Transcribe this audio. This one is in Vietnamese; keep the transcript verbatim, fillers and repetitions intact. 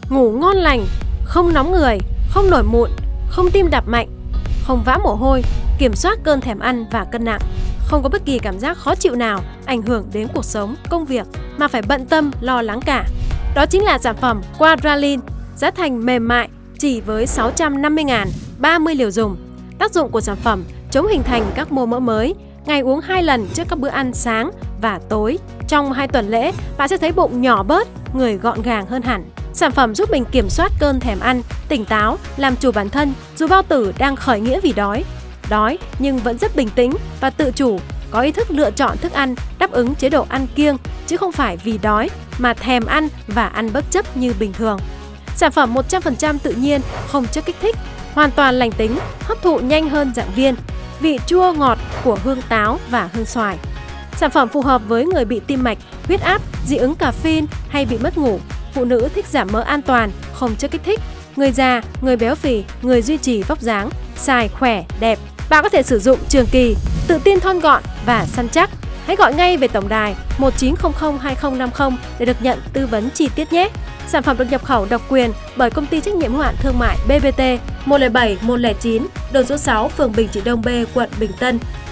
ngủ ngon lành, không nóng người, không nổi mụn, không tim đập mạnh, không vã mồ hôi, kiểm soát cơn thèm ăn và cân nặng, không có bất kỳ cảm giác khó chịu nào ảnh hưởng đến cuộc sống, công việc mà phải bận tâm lo lắng cả. Đó chính là sản phẩm Quadralin, giá thành mềm mại chỉ với sáu trăm năm mươi nghìn, ba mươi liều dùng. Tác dụng của sản phẩm chống hình thành các mô mỡ mới, ngày uống hai lần trước các bữa ăn sáng và tối. Trong hai tuần lễ, bạn sẽ thấy bụng nhỏ bớt, người gọn gàng hơn hẳn. Sản phẩm giúp mình kiểm soát cơn thèm ăn, tỉnh táo, làm chủ bản thân dù bao tử đang khởi nghĩa vì đói. Đói nhưng vẫn rất bình tĩnh và tự chủ, có ý thức lựa chọn thức ăn đáp ứng chế độ ăn kiêng, chứ không phải vì đói mà thèm ăn và ăn bất chấp như bình thường. Sản phẩm một trăm phần trăm tự nhiên, không chất kích thích, hoàn toàn lành tính, hấp thụ nhanh hơn dạng viên, vị chua ngọt của hương táo và hương xoài. Sản phẩm phù hợp với người bị tim mạch, huyết áp, dị ứng caffeine hay bị mất ngủ, phụ nữ thích giảm mỡ an toàn, không chất kích thích, người già, người béo phì, người duy trì vóc dáng, xài khỏe, đẹp. Bạn có thể sử dụng trường kỳ, tự tin thon gọn và săn chắc. Hãy gọi ngay về tổng đài một chín không không hai không năm không để được nhận tư vấn chi tiết nhé. Sản phẩm được nhập khẩu độc quyền bởi công ty trách nhiệm hữu hạn thương mại bê bê tê một không bảy một không chín, đường số sáu, phường Bình Trị Đông B, quận Bình Tân,